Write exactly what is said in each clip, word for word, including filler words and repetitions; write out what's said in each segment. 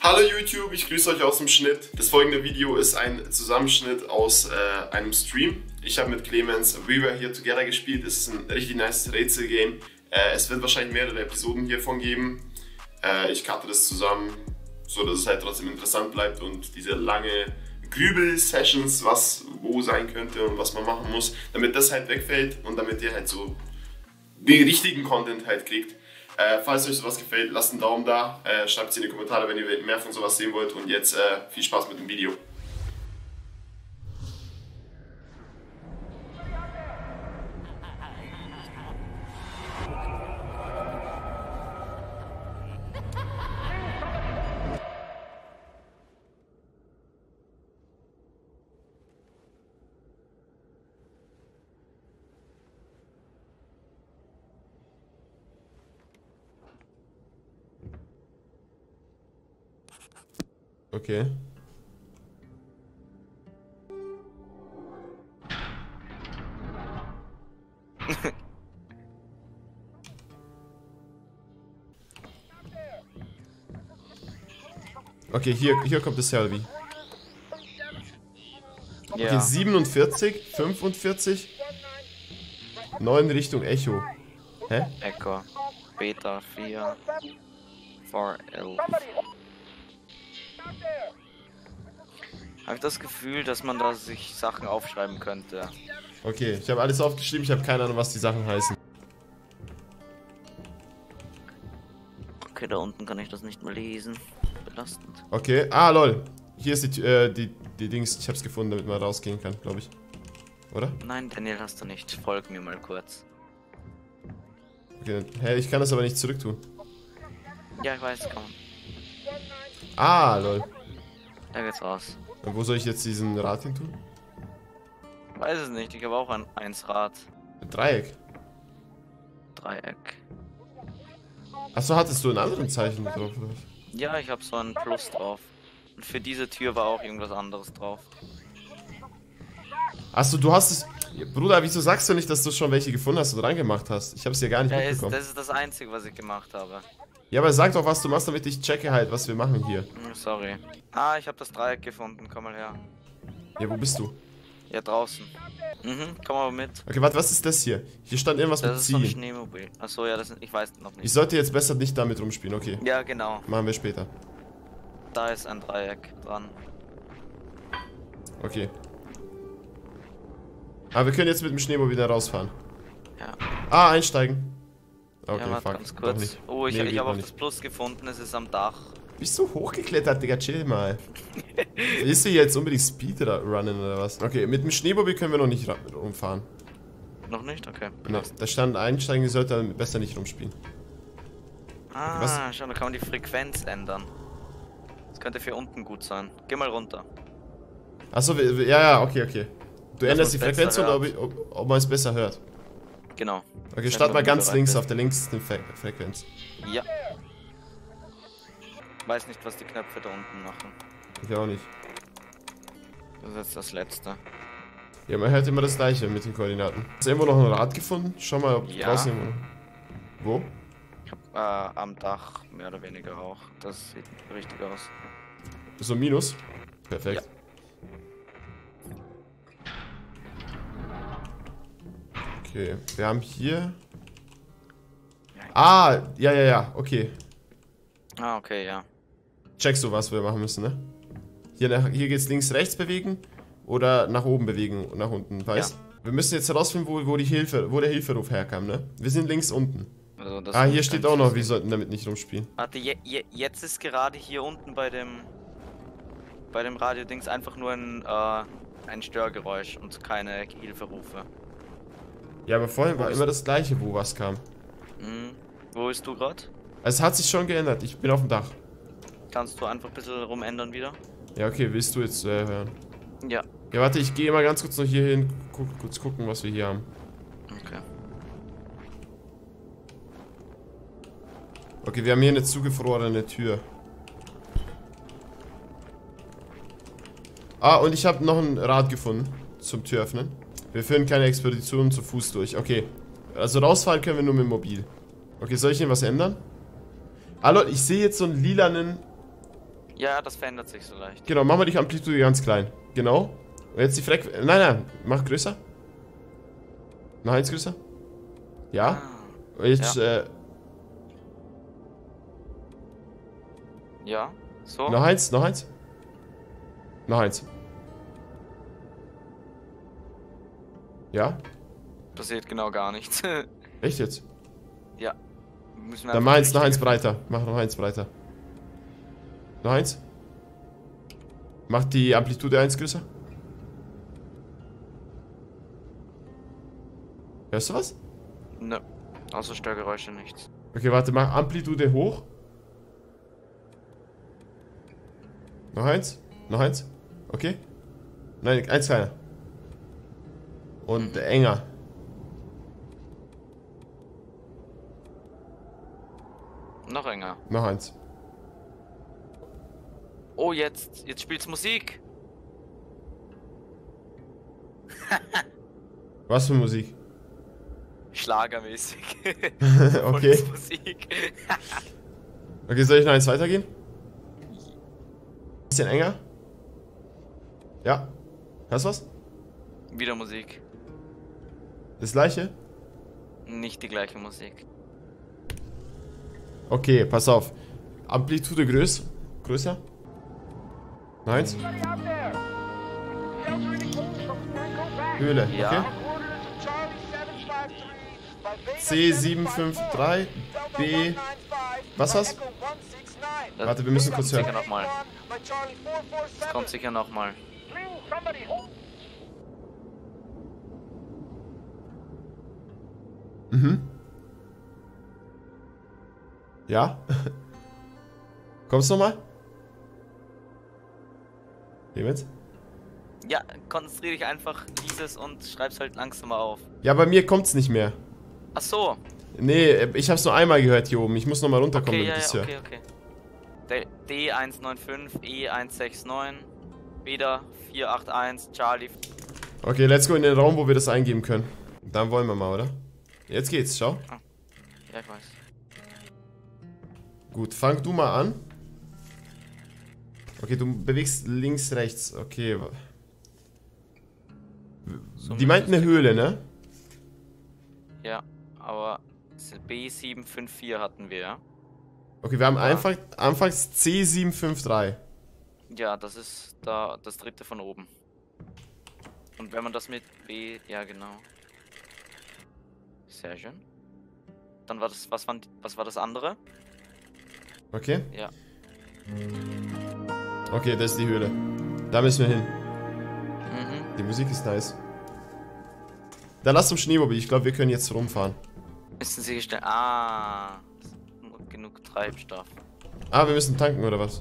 Hallo YouTube, ich grüße euch aus dem Schnitt. Das folgende Video ist ein Zusammenschnitt aus äh, einem Stream. Ich habe mit Clemens We Were Here Together gespielt. Es ist ein richtig nice Rätsel-Game. Äh, es wird wahrscheinlich mehrere Episoden hiervon geben. Äh, ich cutte das zusammen, so dass es halt trotzdem interessant bleibt und diese lange Grübel-Sessions, was wo sein könnte und was man machen muss, damit das halt wegfällt und damit ihr halt so den richtigen Content halt kriegt. Äh, falls euch sowas gefällt, lasst einen Daumen da, äh, schreibt es in die Kommentare, wenn ihr mehr von sowas sehen wollt und jetzt äh, viel Spaß mit dem Video. Okay. Okay, hier, hier kommt das Selby. Okay, Ja. siebenundvierzig, fünfundvierzig, neun Richtung Echo. Hä? Echo. Beta vier. vier elf. Habe ich das Gefühl, dass man da sich Sachen aufschreiben könnte. Okay, ich habe alles aufgeschrieben, ich habe keine Ahnung, was die Sachen heißen. Okay, da unten kann ich das nicht mehr lesen. Belastend. Okay, ah lol. Hier ist die, äh, die, die Dings, ich habe es gefunden, damit man rausgehen kann, glaube ich. Oder? Nein, Daniel, hast du nicht. Folg mir mal kurz. Okay, hä, ich kann das aber nicht zurücktun. Ja, ich weiß, komm. Ah, lol. Da geht's raus. Und wo soll ich jetzt diesen Rad hin tun? Weiß es nicht, ich habe auch ein eins Rad. Dreieck. Dreieck. Achso, hattest du ein anderes Zeichen drauf? Oder was? Ja, ich habe so ein Plus drauf. Und für diese Tür war auch irgendwas anderes drauf. Achso, du hast es... Bruder, wieso sagst du nicht, dass du schon welche gefunden hast und reingemacht hast? Ich habe es ja gar nicht Ja, ist, mitbekommen. das ist das Einzige, was ich gemacht habe. Ja, aber sag doch, was du machst, damit ich checke halt, was wir machen hier. Hm, Sorry. Ah, ich habe das Dreieck gefunden. Komm mal her. Ja, wo bist du? Ja, draußen. Mhm, komm mal mit. Okay, warte, was ist das hier? Hier stand irgendwas mit Das ist so ein ziehen. Schneemobil. Achso, ja, das ist, ich weiß noch Ich nicht. sollte jetzt besser nicht damit rumspielen, okay. Ja, genau. Machen wir später. Da ist ein Dreieck dran. Okay. Aber wir können jetzt mit dem Schneemobil wieder rausfahren. Ja. Ah, einsteigen. Okay, Ja, warte fuck. ganz Doch kurz. nicht. Oh, ich, Nee, ich geht habe noch auch das nicht. Plus gefunden. Es ist am Dach. Bist du hochgeklettert, Digga? Chill mal. Willst du jetzt unbedingt Speedrunnen oder was? Okay, mit dem Schneemobil können wir noch nicht rumfahren. Noch nicht? Okay. Na, da stand einsteigen, die sollte dann besser nicht rumspielen. Ah, Was? schau, da kann man die Frequenz ändern. Das könnte für unten gut sein. Geh mal runter. Achso, ja, ja, okay, okay. Du Dass änderst die man's Frequenz besser und ob, ob, ob man es besser hört. Genau. Okay, start wenn mal du ganz bereit links bist. auf der linksten Fre Frequenz. Ja. Weiß nicht, was die Knöpfe da unten machen. Ich auch nicht. Das ist jetzt das letzte. Ja, man hört immer das gleiche mit den Koordinaten. Hast du irgendwo noch ein Rad gefunden? Schau mal, ob Ja. draußen irgendwo noch... Wo? Ich hab äh, am Dach mehr oder weniger auch. Das sieht richtig aus. So ein Minus? Perfekt. Okay, wir haben hier... Ah, ja, ja, ja, okay. Ah, okay, ja. Checkst du, was wir machen müssen, ne? Hier, nach, hier geht's links, rechts bewegen oder nach oben bewegen und nach unten, weißt? Ja. Wir müssen jetzt herausfinden, wo, wo, die Hilfe, wo der Hilferuf herkam, ne? Wir sind links unten. Also das Ah, hier kann steht ich auch noch, sehen. wir sollten damit nicht rumspielen. Warte, je, je, jetzt ist gerade hier unten bei dem bei dem Radio-Dings einfach nur ein, äh, ein Störgeräusch und keine Hilferufe. Ja, aber vorhin Wo war ist- immer das gleiche, wo was kam. Mhm. Wo bist du gerade? Also es hat sich schon geändert, ich bin auf dem Dach. Kannst du einfach ein bisschen rumändern wieder? Ja, okay, willst du jetzt äh, hören? Ja. Ja, warte, ich gehe mal ganz kurz noch hier hin, guck, kurz gucken, was wir hier haben. Okay. Okay, wir haben hier eine zugefrorene Tür. Ah, und ich habe noch ein Rad gefunden zum Tür öffnen. Wir führen keine Expedition zu Fuß durch. Okay, also rausfahren können wir nur mit dem Mobil. Okay, soll ich hier was ändern? Ah, Leute, ich sehe jetzt so einen lilanen Ja, das verändert sich so leicht. Genau, machen wir die Amplitude ganz klein. Genau. Und jetzt die Frequenz. Nein, nein, mach größer. Noch eins größer. Ja. Ah, Und jetzt, ja. äh. Ja, so. Noch eins, noch eins. Noch eins. Ja? Passiert genau gar nichts. Echt jetzt? Ja. Müssen wir Dann einfach mach eins, noch die eins richtige- breiter. Mach noch eins breiter. Noch eins. Mach die Amplitude eins größer. Hörst du was? Ne, außer Störgeräusche nichts. Okay, warte, mach Amplitude hoch. Noch eins. Noch eins. Okay. Nein, eins kleiner. Und Mhm. enger. Noch enger. Noch eins. Oh, jetzt, jetzt spielt's Musik. Was für Musik? Schlagermäßig. Okay. Musik. Okay, soll ich noch eins weitergehen? Bisschen enger. Ja. Hörst du was? Wieder Musik. Das gleiche? Nicht die gleiche Musik. Okay, pass auf. Amplitude größ größer. Neins. Höhle, Ja. okay. C sieben fünf drei B. Was war's? Das Warte, wir müssen kurz kommt hören. sicher nochmal. Das kommt sicher nochmal. Mhm. Ja. Kommst du nochmal? Clemens? Ja, konzentriere dich einfach dieses und schreib's halt langsamer auf. Ja, bei mir kommt's nicht mehr. Ach so. Nee, ich hab's nur einmal gehört hier oben. Ich muss nochmal runterkommen, Okay, ja, damit ich's ja, höre. okay, okay. D eins neun fünf, E eins sechs neun, Beta vier acht eins, Charlie. Okay, let's go in den Raum, wo wir das eingeben können. Dann wollen wir mal, oder? Jetzt geht's, schau. Ja, ich weiß. Gut, fang du mal an. Okay, du bewegst links, rechts. Okay. So Die meinten eine Höhle, ne? Ja, aber B sieben fünf vier hatten wir, ja? Okay, wir haben Ja. einfach, anfangs C sieben fünf drei. Ja, das ist da das dritte von oben. Und wenn man das mit B, ja genau. Sehr schön. Dann war das, was war, was war das andere? Okay? Ja. Okay, das ist die Höhle. Da müssen wir hin. Mhm. Die Musik ist nice. Dann lass zum Schneemobil. Ich glaube, wir können jetzt rumfahren. Müssen Sie gestellt. Ah, genug Treibstoff. Ah, wir müssen tanken, oder was?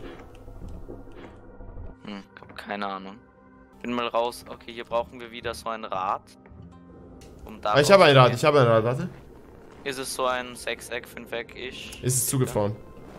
Hm, hab keine Ahnung. Bin mal raus. Okay, hier brauchen wir wieder so ein Rad. Um da Ah, ich habe ein Rad, rauszugehen. ich habe ein Rad, warte. Ist es so ein Sechseck, Fünfeck-ish? Ist es zugefroren?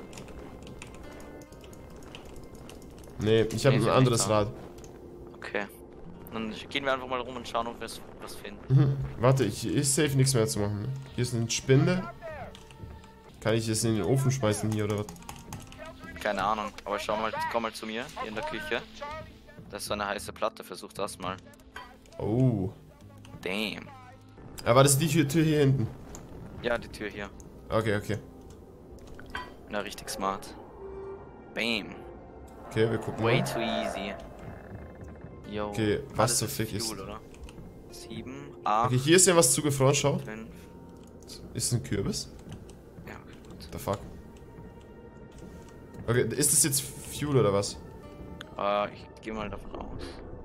Nee, ich habe Nee, ein sieht anderes nicht Rad. Okay. Dann gehen wir einfach mal rum und schauen, ob wir was finden. Mhm. Warte, ich ist safe nichts mehr zu machen. Ne? Hier ist eine Spinde. Kann ich das in den Ofen schmeißen hier oder was? Keine Ahnung, aber schau mal, komm mal zu mir, hier in der Küche. Das ist so eine heiße Platte, versuch das mal. Oh. Damn. Aber das ist die Tür, Tür hier hinten. Ja, die Tür hier. Okay, okay. Na, richtig smart. Bam. Okay, wir gucken Way mal. too easy. Yo. Okay, Ah, was das zur Fick ist- Fuel, oder? sieben, acht, Okay, hier ist ja was zugefroren, schau. fünf. Ist es ein Kürbis? Ja, okay, gut. The fuck? Okay, ist das jetzt Fuel oder was? Äh, ich gehe mal davon aus.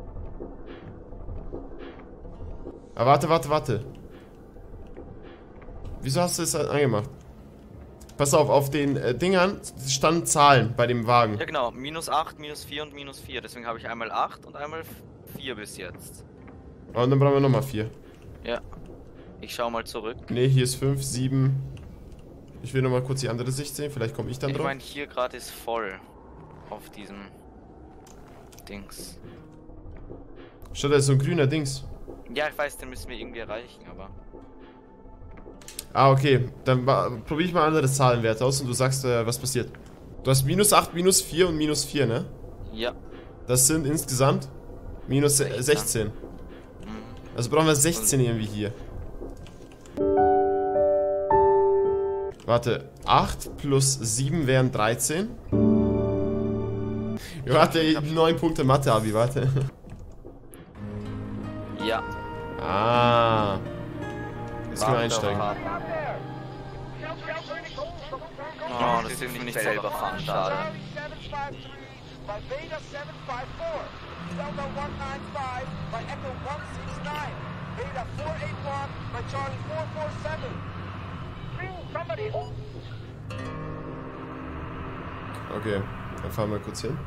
Ah, warte, warte, warte. Wieso hast du das angemacht? Pass auf, auf den äh, Dingern standen Zahlen bei dem Wagen. Ja, genau. Minus acht, minus vier und minus vier. Deswegen habe ich einmal acht und einmal vier bis jetzt. Oh, und dann brauchen wir nochmal vier. Ja. Ich schau mal zurück. Ne, hier ist fünf, sieben. Ich will nochmal kurz die andere Sicht sehen, vielleicht komme ich dann Ich drauf. meine, hier gerade ist voll. Auf diesem Dings. Statt da ist so ein grüner Dings. Ja, ich weiß, den müssen wir irgendwie erreichen, aber. Ah, okay. Dann probiere ich mal andere Zahlenwerte aus und du sagst, äh, was passiert. Du hast minus acht, minus vier und minus vier, ne? Ja. Das sind insgesamt minus sechzehn. Mhm. Also brauchen wir sechzehn irgendwie hier. Warte, acht plus sieben wären dreizehn. Ja, warte, neun Punkte Mathe, Abi, warte. Ja. Ah. Jetzt können wir einsteigen. Oh, das dürfen wir nicht selber fahren, schade. Okay, dann fahren wir kurz hin.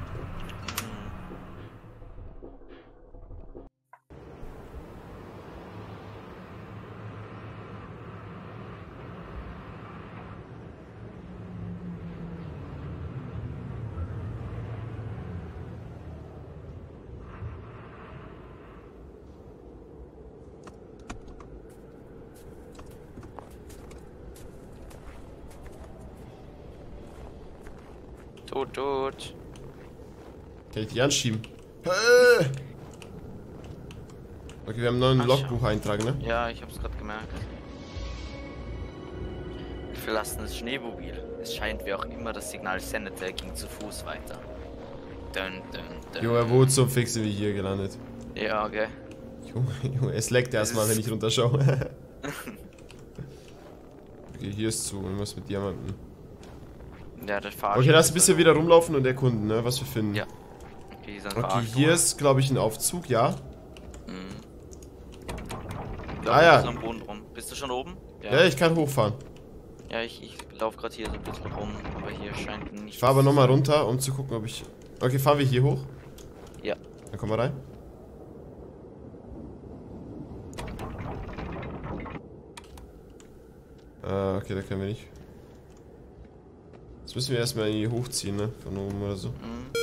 Tot, tot. Kann ich die anschieben? Hey! Okay, wir haben einen neuen Ach, Logbucheintrag, ne? Ja, ich hab's gerade gemerkt. Wir verlassen das Schneemobil. Es scheint wie auch immer das Signal sendete, ging zu Fuß weiter. Dun, dun, dun. Junge, wo zum Fix sind wir hier gelandet? Ja, okay. Junge, Junge, es leckt erstmal, wenn ich runterschaue. Okay, hier ist zu, irgendwas mit Diamanten. Ja, der Fahrstuhl. Okay, lass ein bisschen wieder rumlaufen und erkunden, ne, was wir finden. Ja. Okay, ist ein Okay, Fahrstuhl. hier ist, glaube ich, ein Aufzug, ja. Mhm. Ah, ja. Am Boden rum. Bist du schon oben? Ja, ich kann hochfahren. Ja, ich, ich laufe gerade hier so ein bisschen rum, aber hier scheint nicht. Ich fahre aber nochmal runter, um zu gucken, ob ich... Okay, fahren wir hier hoch? Ja. Dann kommen wir rein. Ah, okay, da können wir nicht. Jetzt müssen wir erstmal hier hochziehen, ne? Von oben oder so. Mhm.